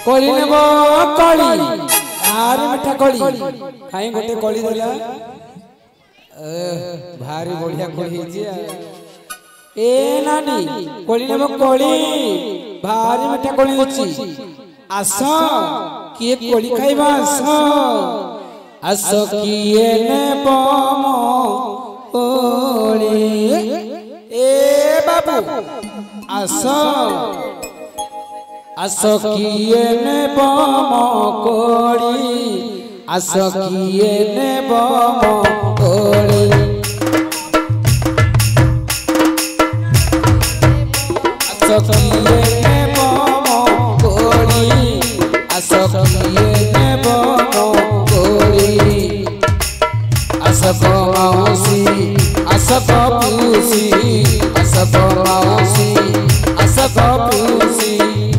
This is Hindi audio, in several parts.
कोली नेबो कोली आर मिठा कोली काई गोटे कोली देला भारी बढ़िया कोली हिजी ए नानी कोली नेबो कोली भारी मिठा कोली होची आस किए कोली खाइबा आस किए नेबो कोली ए बाबू आस आस किए नेबो कोली आस किए नेबो कोली आस किए नेबो कोली आस किए नेबो कोली आस को मौसी आस को पूसी आस को मौसी आस को पूसी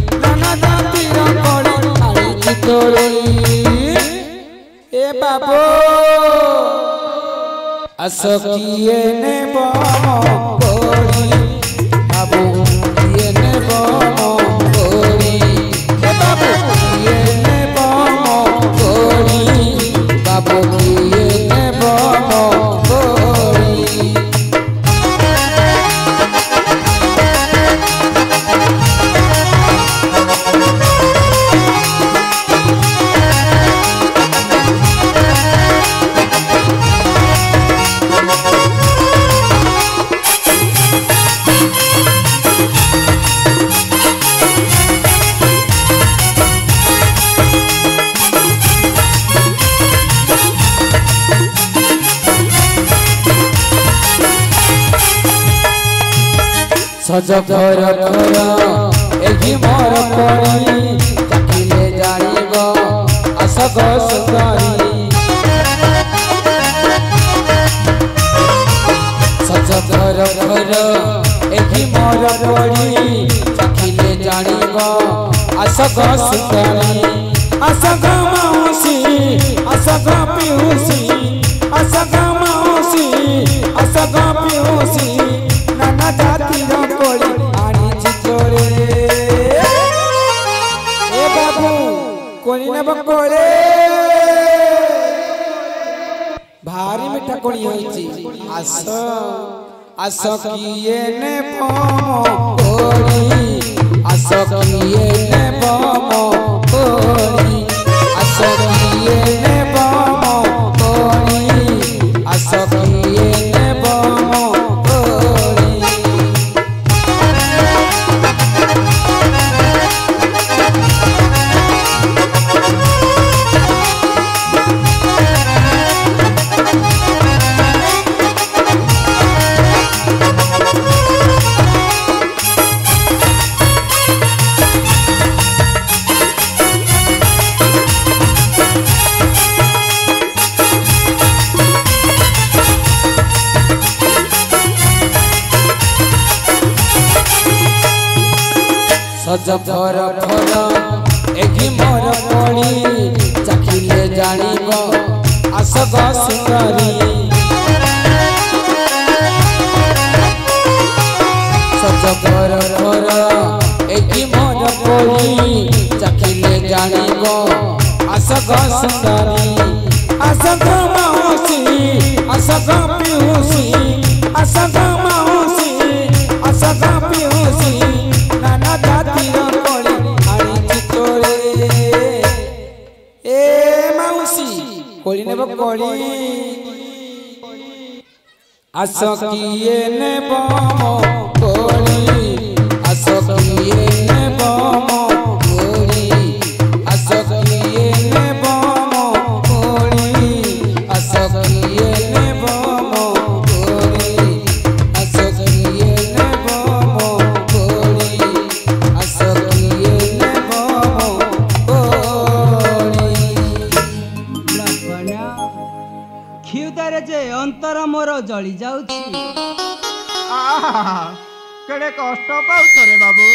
ए बाबू आस किए नेबो कोली बाबू किए नेबो कोली ए बाबू किए नेबो कोली बाबू किए नेबो कोली सज घर घर एही मोर कोली चाखिले जानिब आस गो सुंदरी सज घर घर एही मोर कोली चाखिले जानिब आस गो सुंदरी आस गो मौसी आस गो पिउसी आस गो मौसी आस गो पिउसी नाना जाति कोली आनी चितोरे ए बाबू कोली नेबो कोले भारी मिठा कोली होईची आस आस किए नेबो कोली आस किए नेबो कोली आस किए नेबो कोली आस किए नेबो सज घर घर एही मोर कोली चाखिले जानिब आस गो सुंदरी सज घर घर एही मोर कोली चाखिले जानिब आस गो सुंदरी आस गो मौसी आस गो पिउसी आस गो मौसी आस गो पिउसी नाना जाति कोली आनी चितोरे ए मौसी कोली नेबो कोली आस किए नेबो कोली आस किए नेबो कोली आस किए नेबो कोली आस किए नेबो कोली आस किए नेबो कोली आस किए नेबो कोली क्षुदारे जे अंतर मोर जली जाउछि केड़े कष्ट पाउछ रे बाबू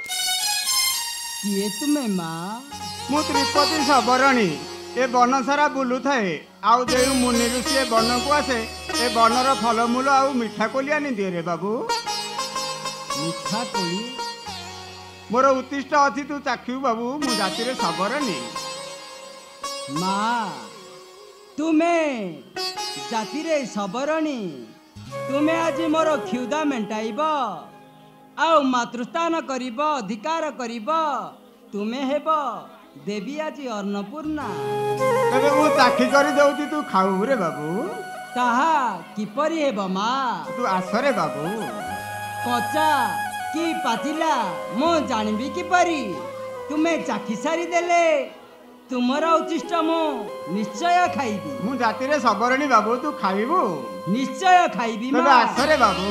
किए तुमे माँ मु त्रिपति सबरणी ए बन सारा बुलु थाए आउ जे मुनि ऋषि ए बन को आसे ए बनर फलमूल आउ मिठा कोली आनी दिए रे बाबू मिठा कोली मोर उत्तिष्ट अच्छी तू चाखिबु बाबू मु जाति रे सबरणी ମା ତୁମେ ଜାତିରେ ସବରଣୀ ତୁମେ ଆଜି ମୋର କ୍ଷୁଧା ମେଣ୍ଟାଇବ ଆଉ ମାତୃସ୍ଥାନ କରିବ ଅଧିକାର କରିବ ତୁମେ ହେବ ଦେବୀ ଆଜି ଅନ୍ନପୂର୍ଣ୍ଣା। ତେବେ ମୁଁ ଚାଖି କରି ଦେଉଛି ତୁ ଖାଉ ରେ ବାବୁ। ତାହା କିପରି ହେବ ମା? ତୁ ଆସରେ ବାବୁ। କଞ୍ଚା କି ପାଚିଲା ମୁଁ ଜାଣିବି କିପରି? ତୁମେ ଚାଖି ସାରିଦେଲେ ତୁମର ଉଚ୍ଚିଷ୍ଟ ମୁଁ ନିଶ୍ଚୟ ଖାଇବି। ମୁଁ ଜାତିରେ ସବରଣୀ ବାବୁ ତୁ ଖାଇବୁ? ନିଶ୍ଚୟ ଖାଇବି ମା। ତେବେ ଆସରେ ବାବୁ।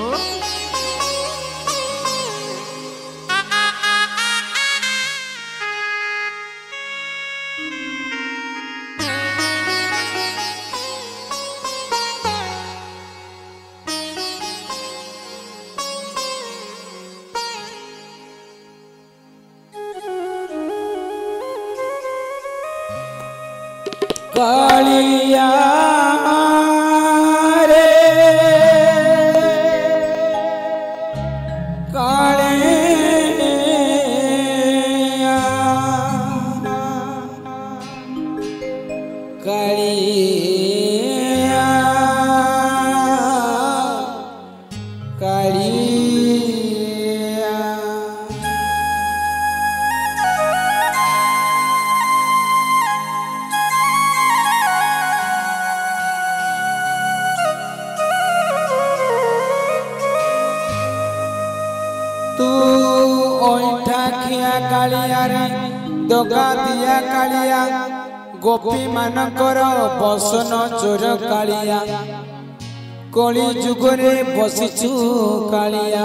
कालिया रे कालिया कालिया कालिया तू ओइठा खिया कालिया रे दगा दिया कालिया गोपी मानकर बसन चोर कालिया कली जुगरे बसिछु कालिया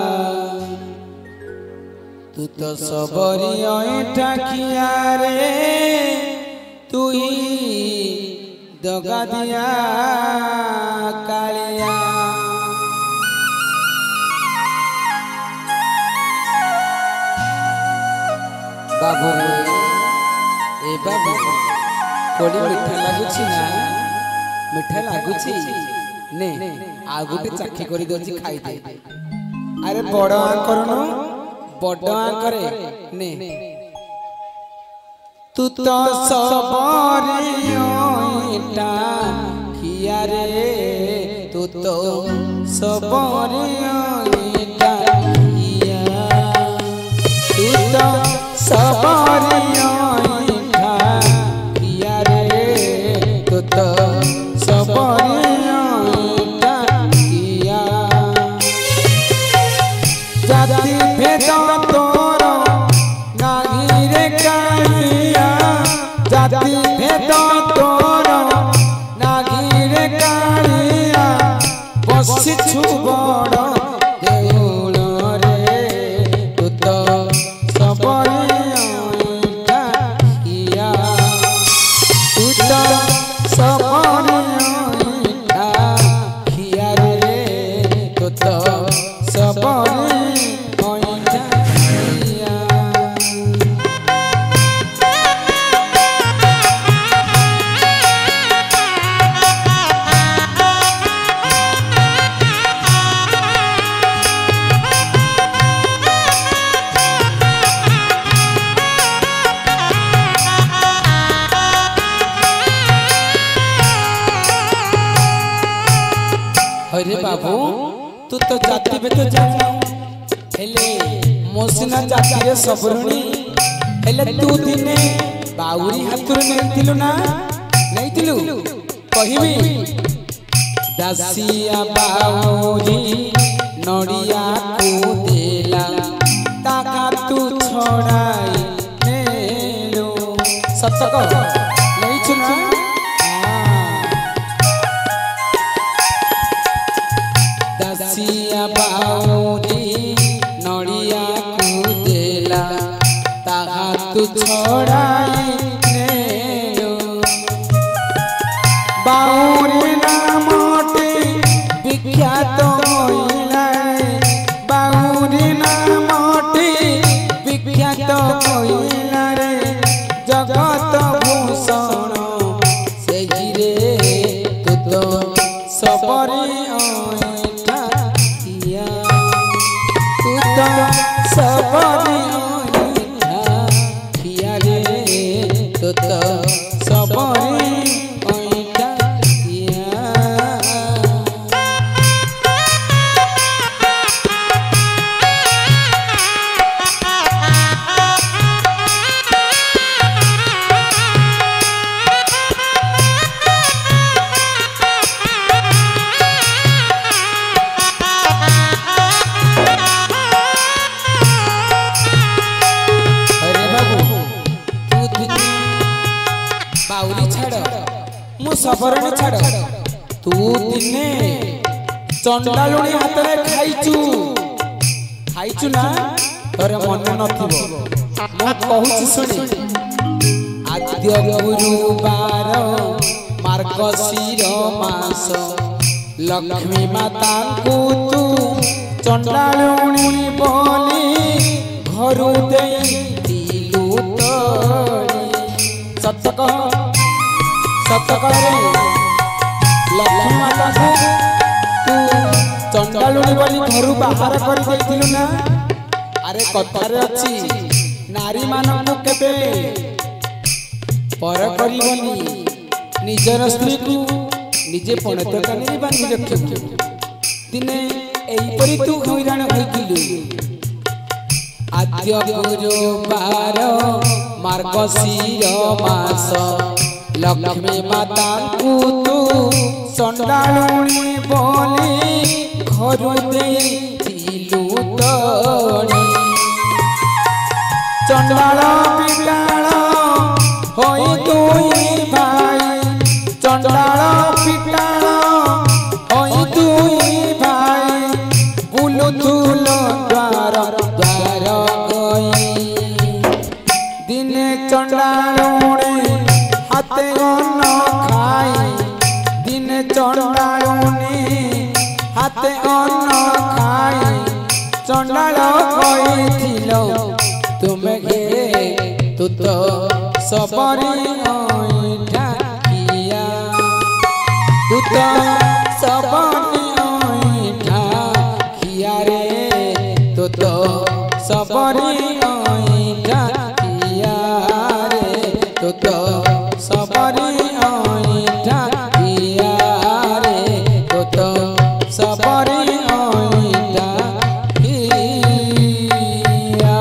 तू तो सबरी ओइठा खिया रे तू ही दगा दिया कालिया। बाबू ए बाबू कोड़ी मिठा लागुछि ना? मिठा लागुछि ने आ गुटे चाखी करी दोछि खाई दे। अरे बड़ आ करनो बड़ आ करे ने तू तो सबरी ओइटा खिया रे तू तो सबरी ओइटा खिया तू तो सबरी ओइठा खिया रे तू तो सबरी ओइठा खिया। जाति भेद तोर नाही रे कालिया जाति भेद तोर नाही रे कालिया बसिछु बड़ देउल रे तू तो सबरी ओइठा खिया तू तो सबरी ओइठा खिया रे तू तो सबरी ओइठा खिया। अरे बाबू तू तो जाति पे तो जाना हेले मोसिना जाति रे सबरणी हेले तू दिने बाउरी हातुर नेइतिलु ना नेइतिलु कहिबी दासिया बाउरी नडिया को देला ताका तू छोड़ाई नेलु सत्य कह नेइछु ना? दासिया बाउरी नडिया को देला ताहा तू छोड़ाई नेलो बाउरी नामटी विख्यात होइला बाउरी नामटी विख्यात होइला रे जगत भूषण सेही रे तू तो सबरी ओइठा खिया तू तो सबरी तू तो सबरी ओइठा किया। सबरणी छाड़ तू दिने चंडालुणी हाथ में खाइचु ना तोरे मन नथिबो मो कहूची सुनी। आद्य गुरुवार मार्गशीर मास लक्ष्मी माता को तू चंडालुणी बोली घरु देइलु तोरी। सत्य कह सतकाले लक्ष्मी माता को तू चंडालुणी बोली घर बाहर कर देइथिलु ना। अरे कथारे अछि नारी मानन केबे पर करिवनी निजर स्त्री को निजे पणत कानी बांधी रखिबु। दिने एई परि तू हैरान होइथिलु। आद्य गुरुवार मार्गशीर मास लक्ष्मी माता को तू चंडालुणी बोली घर देइथिलु तोरी। चंडाल पिटाल होई दुई भाई चंडाल पिटाल होई दुई भाई बुलुथुल द्वार द्वार गई। दिने चंडालुणी हाथे अन्न खाई दिने चंडालुणी हाथे अन्न खाई चंडाल कहिथिलो तुमे घे तू तो सबरी ओइठा किया। तू तो सबरी ओइठा किया रे तू तो सबरी ओइठा किया रे तू तो सबरी ओइठा किया रे तू तो सबरी ओइठा किया।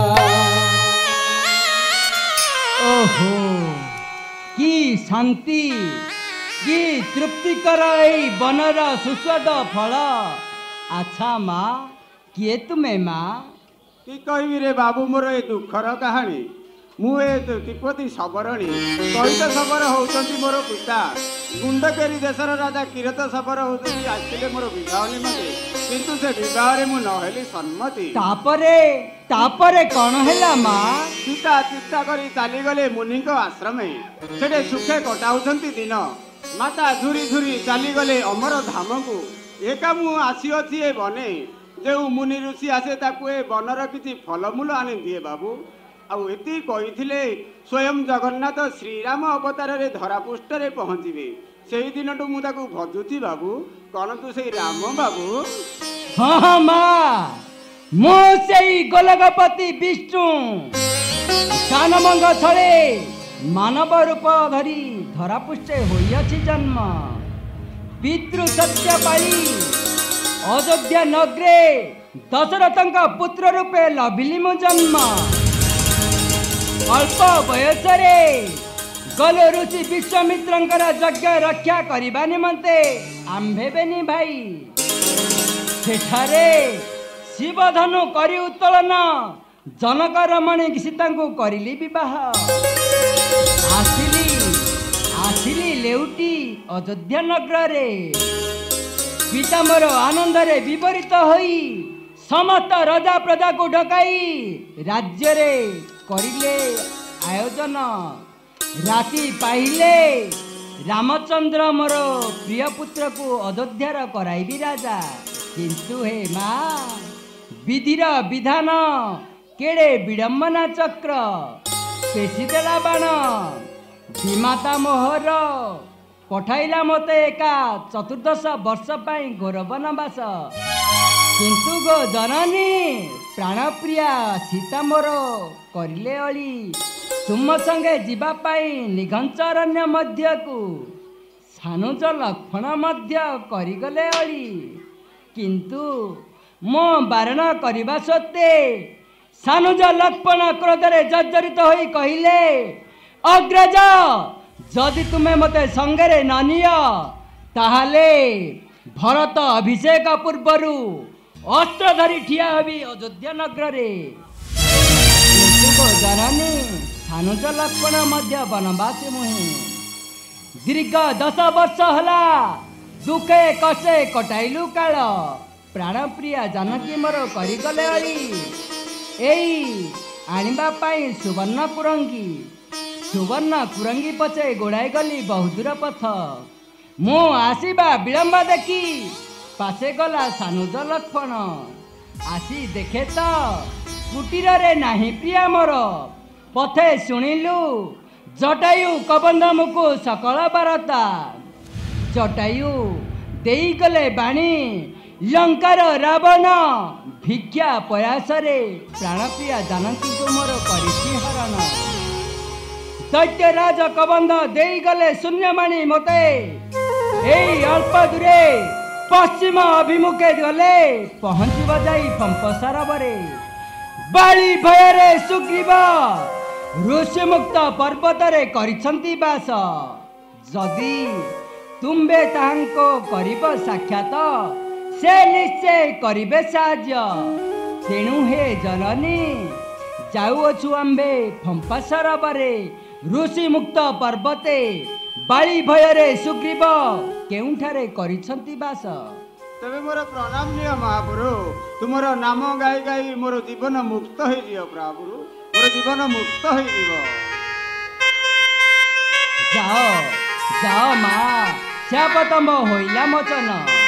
ओहो की शांति की तृप्तिकर एई बनर सुस्वाद फल। अच्छा माँ किए तुमे माँ? कि कहबी रे बाबू मोर ए दुखर कहानी। मु ए त्रिपति सबरणी कहित सबर होउचंती मोर पिता गुंडकेरी देशर राजा किरत सबर होउचंती आसिले मोर विवाह निमते किंतु से विवाह रे मु नहेली सम्मति। तापरे कौन हैला माँ? सीता चिंता करी चाली गले मुनिको आश्रमे सेठे सुखे कटाउछंती दिन। माता झुरी झुरी चाली गले अमर धाम को एका मु आसी अछि ए बने जे मुनि ऋषि आसे ताकू ए बनर किछि फलमूल आनि दिए बाबू। आउ एति कहिथिले स्वयं जगन्नाथ श्रीराम अवतार रे धरापृष्ठ रे पहुँचबे सेही दिनटू मु ताकू भजुछि बाबू। कौन तू से राम बाबू? हाँ हाँ माँ मु सेई गोलकपति विष्णु कानमंग छड़े मानव रूप धरी धरापृष्ठे होइछि जन्म। पितृ सत्य पाई अयोध्या नगरे दशरथंक पुत्र रूपे लभिली मु जन्म। अल्प बयस गल ऋषि विश्वामित्रंकर यज्ञ रक्षा करने निमंते आंभे बेनी भाई सेठारे शिवधनु करी उत्तोलन जनक रमणी सीता को करिली विवाह। आसिली लेउटी अयोध्या नगर रे पिता मोर आनंद रे विपरीत होई समस्त राजा प्रजा को ढकाई राज्य रे करिले आयोजन। राति पाइले रामचंद्र मोर प्रिय पुत्र को अयोध्यार कराइबी राजा। किंतु हे माँ विधिर विधान केड़े विडंबना चक्र पेशी देला बाण विमाता मोहर पठाइला मते एका 14 वर्ष घोर वनवास। କିନ୍ତୁ ଗୋ ଜନନୀ ପ୍ରାଣପ୍ରିୟା ସୀତା ମୋର କରିଲେ ଅଳି ତୁମ ସଙ୍ଗେ ଯିବା ପାଇଁ ନିଘଞ୍ଚରଣ୍ୟ ମଧ୍ୟକୁ ସାନୁଜ ଲକ୍ଷ୍ମଣ ମଧ୍ୟ କରିଗଲେ ଅଳି। କିନ୍ତୁ ମୋ ବାରଣ କରିବା ସତ୍ତ୍ୱେ ସାନୁଜ ଲକ୍ଷ୍ମଣ କ୍ରୋଧରେ ଜର୍ଜରିତ ହୋଇ କହିଲେ, ଅଗ୍ରଜ ଯଦି ତୁମେ ମୋତେ ସଙ୍ଗରେ ନ ନିଅ ତାହେଲେ ଭରତ ଅଭିଷେକ ପୂର୍ବରୁ ଅସ୍ତ୍ର ଧରି ଠିଆ ହେବି ଅଯୋଧ୍ୟା ନଗରରେ। କିନ୍ତୁ ଜନନୀ ସାନୁଜ ଲକ୍ଷ୍ମଣ ମଧ୍ୟ ବନବାସୀ ମୁହେଁ। ଦୀର୍ଘ 10 ବର୍ଷ ହେଲା ଦୁଃଖେ କଷେ କଟାଇଲୁ କାଳ ପ୍ରାଣପ୍ରିୟା ଜାନକୀ ମୋର କରିଗଲେ ଅଳି। ଏଇ ଆଣିବା ପାଇଁ ସୁବର୍ଣ୍ଣ କୁରଙ୍ଗୀ ପଛେ ଗୋଡ଼ାଇ ଗଲି ବହୁଦୂର ପଥ। ମୁଁ ଆସିବା ବିଳମ୍ବ ଦେଖି ପାଶେ ଗଲା ସାନୁଜ ଲକ୍ଷ୍ମଣ। ଆସି ଦେଖେ ତ କୁଟୀରରେ ନାହିଁ ପ୍ରିୟା ମୋର। ପଥେ ଶୁଣିଲୁ ଜଟାୟୁ କବନ୍ଧ ମୁକୁ ସକଳ ବାରତା। ଜଟାୟୁ ଦେଇଗଲେ ବାଣୀ ଲଙ୍କାର ରାବଣ ଭିକ୍ଷା ପ୍ରୟାସରେ ପ୍ରାଣପ୍ରିୟା ଜାନକୀଙ୍କୁ ମୋର କରିଛି ହରଣ। ଦୈତ୍ୟରାଜ କବନ୍ଧ ଦେଇଗଲେ ଶୂନ୍ୟବାଣୀ ମୋତେ। ଏଇ ଅଳ୍ପ ଦୂରେ ପଶ୍ଚିମ ଅଭିମୁଖେ ଗଲେ ପହଞ୍ଚିବ ଯାଇ ପମ୍ପ ସରୋବରେ। ବାଳି ଭୟରେ ସୁଗ୍ରୀବ ଋଷିମୁକ୍ତ ପର୍ବତରେ କରିଛନ୍ତି ବାସ। ଯଦି ତୁମ୍ଭେ ତାହାଙ୍କ କରିବ ସାକ୍ଷାତ ସେ ନିଶ୍ଚୟ କରିବେ ସାହାଯ୍ୟ। ତେଣୁ ହେ ଜନନୀ ଯାଉଅଛୁ ଆମ୍ଭେ ପମ୍ପା ସରୋବରେ ଋଷିମୁକ୍ତ ପର୍ବତେ। ବାଳି ଭୟରେ ସୁଗ୍ରୀବ କେଉଁଠାରେ କରିଛନ୍ତି ବାସ। ତେବେ ମୋର ପ୍ରଣାମ ନିଅ ମହାପ୍ରଭୁ। ତୁମର ନାମ ଗାଇ ଗାଇ ମୋର ଜୀବନ ମୁକ୍ତ ହେଇଯିବ ପ୍ରଭୁ। ମୋର ଜୀବନ ମୁକ୍ତ ହେଇଯିବ। ଯାଅ ଯାଅ ମା ଶ୍ୟାପତମ୍ବ ହୋଇଲା ମୋଚନ।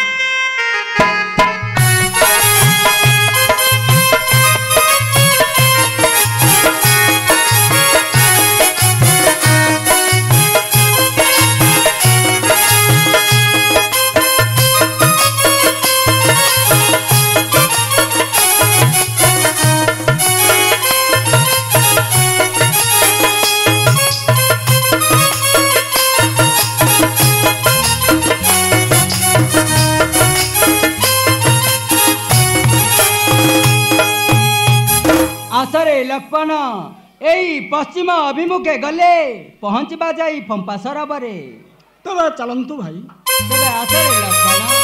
ଆସରେ ଲକ୍ଷ୍ମଣ ଏଇ ପଶ୍ଚିମ ଅଭିମୁଖେ ଗଲେ ପହଞ୍ଚିବା ଯାଇ ପମ୍ପା ସରୋବରେ। ତେବେ ଚାଲନ୍ତୁ ଭାଇ। ତେବେ ଆସରେ ଲକ୍ଷ୍ମଣ।